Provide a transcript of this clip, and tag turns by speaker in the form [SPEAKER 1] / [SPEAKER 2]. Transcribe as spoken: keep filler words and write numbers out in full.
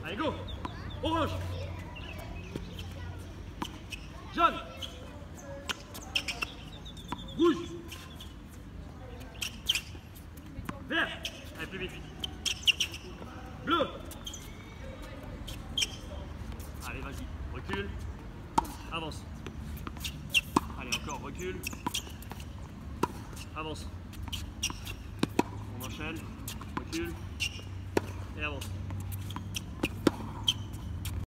[SPEAKER 1] Allez, go. Orange. Jaune. Rouge. Vert. Allez, plus vite. Bleu. Allez, vas-y. Recule. Avance. Allez, encore, recule. Avance. On enchaîne. Recule. Et avance.